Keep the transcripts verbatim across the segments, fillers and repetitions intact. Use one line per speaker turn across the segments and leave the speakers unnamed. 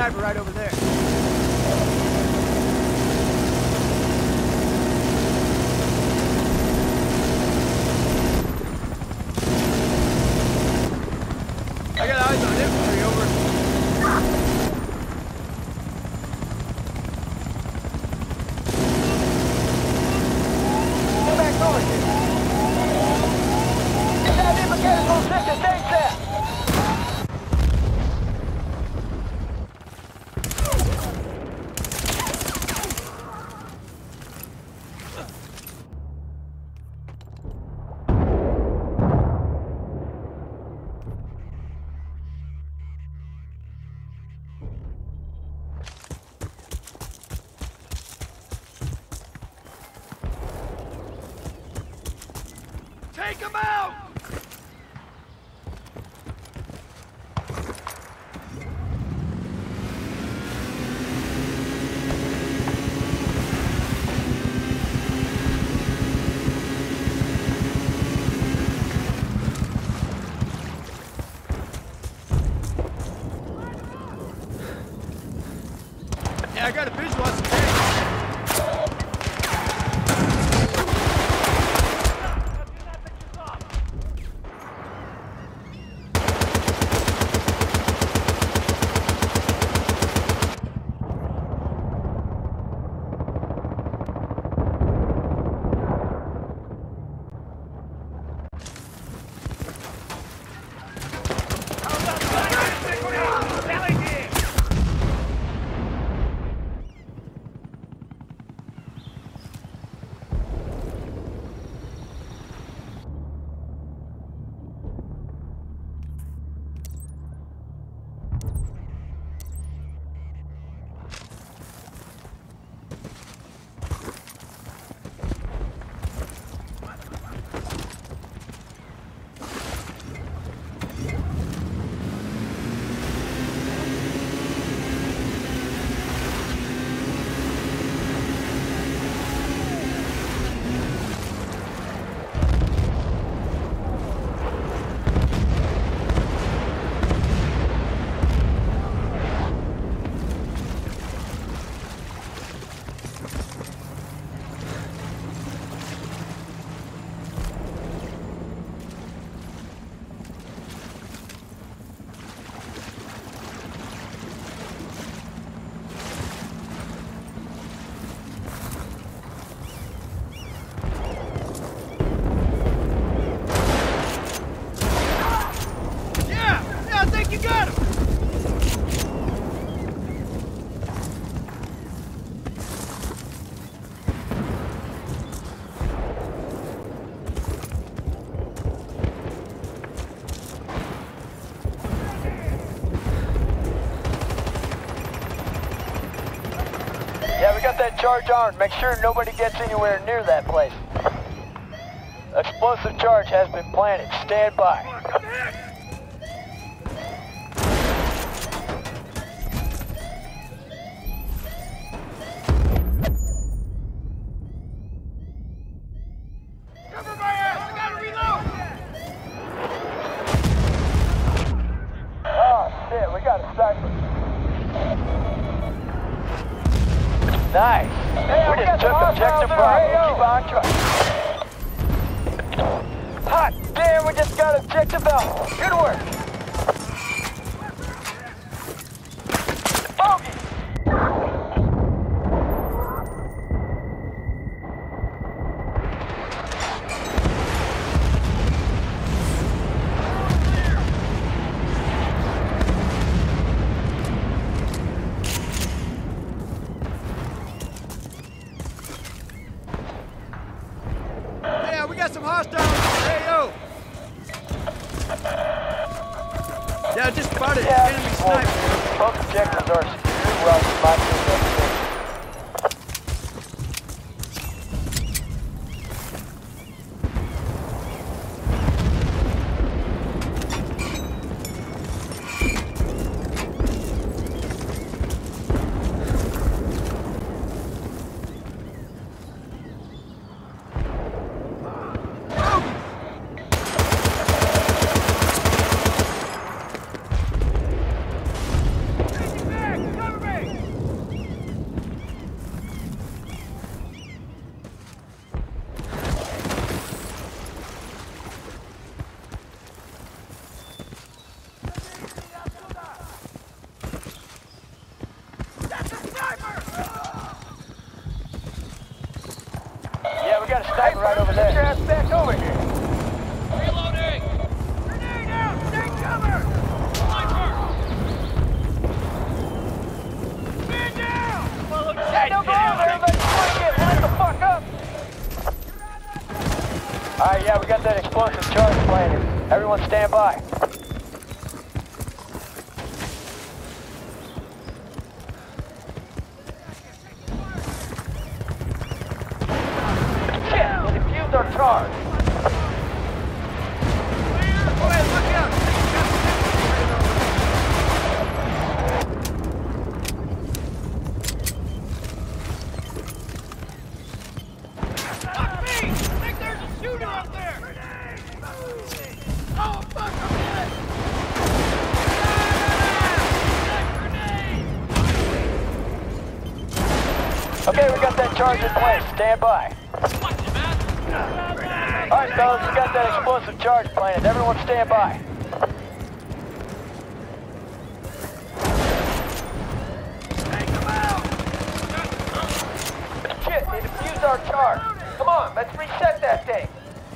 sniper right over there. I got eyes on infantry, over.
Come back over here. That indicators on six to eight there.
Take him out! Yeah, I got a visual on some tanks.
Yeah, we got that charge armed. Make sure nobody gets anywhere near that place. Explosive charge has been planted. Stand by.
Cover my ass! I gotta reload!
Oh, shit, we got a sniper. Nice. Hey, we, we just took objective Bravo. Keep on track. Hot damn, we just got objective Alpha. Good work. Bogey.
We got some hostiles. Hey, yo. Yeah, just spotted
Yeah,
enemy sniper.
Both objectives are secure. Well, my two Everyone stand by. Shit! They defused our charge.
Go ahead, look out! Fuck me! I think there's a shooter up there! Oh, fuck, I'm dead!
Okay, we got that charge in place. Stand by. Alright, fellas, we got that explosive charge planted. Everyone stand by.
Take them out!
Shit, they defused our charge. Come on, let's reset that thing.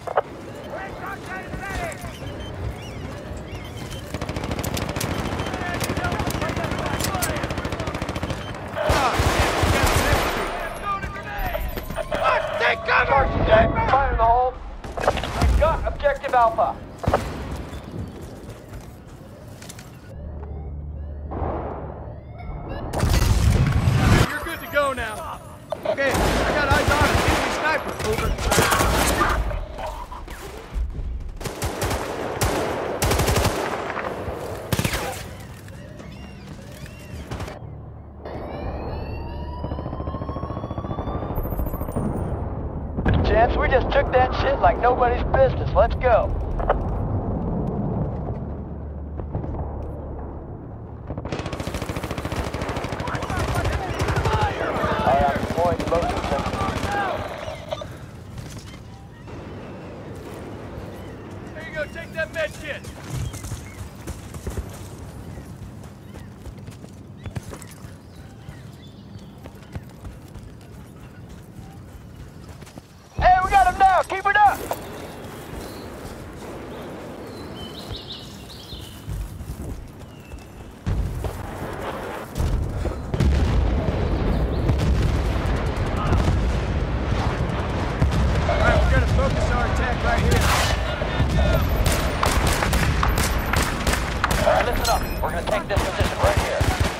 Charge set. Fire in the hole. We've got objective Alpha.
You're good to go now. Okay, I got eyes on an enemy sniper. Over.
Chance, we just took that shit like nobody's business. Let's go. I am deploying motion sensor.
There you go, take that med kit.
Hey, we got him now. Keep it up.
Alright, we're gonna focus our attack right here.
All right, listen up. We're gonna take this position right here.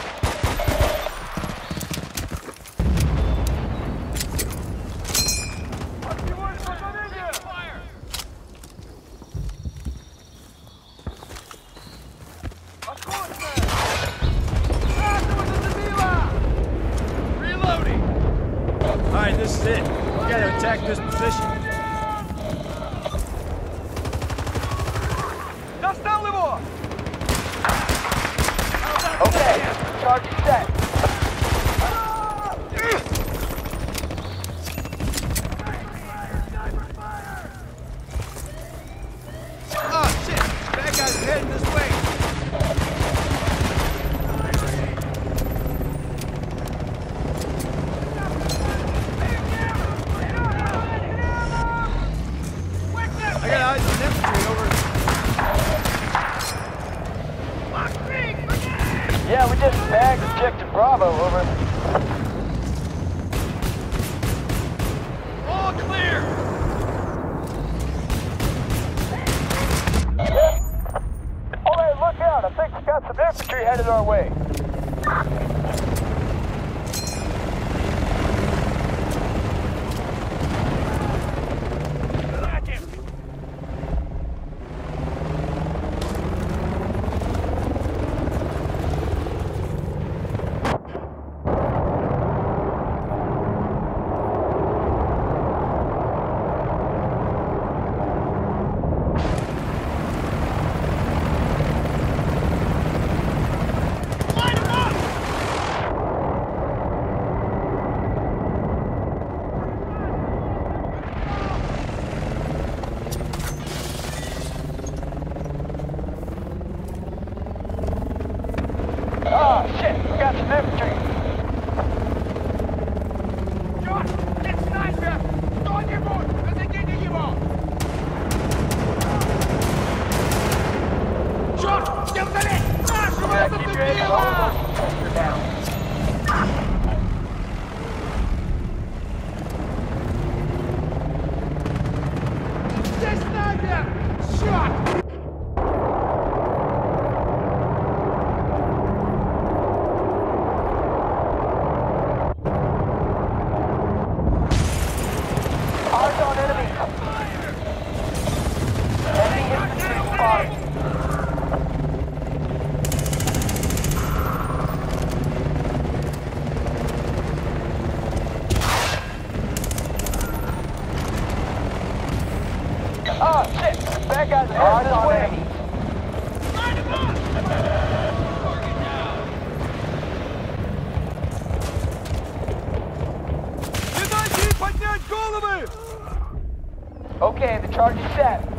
Reloading! Alright, this is it. We gotta attack this position.
Okay, charge is set.
Oh, shit! Bad guys are heading this way. I got eyes on infantry, over.
Yeah, we just bagged objective Bravo, over.
All clear!
Oh, hey, look out. I think we got some infantry headed our way. Oh, shit, we got some infantry.
John, it's sniper! Don't you move! Разойдите его! Черт! Вертолет! Нашего
Yeah, keep your head
зацепило!
low. You're down.
Здесь снайпер! Черт!
Okay, the charge is set.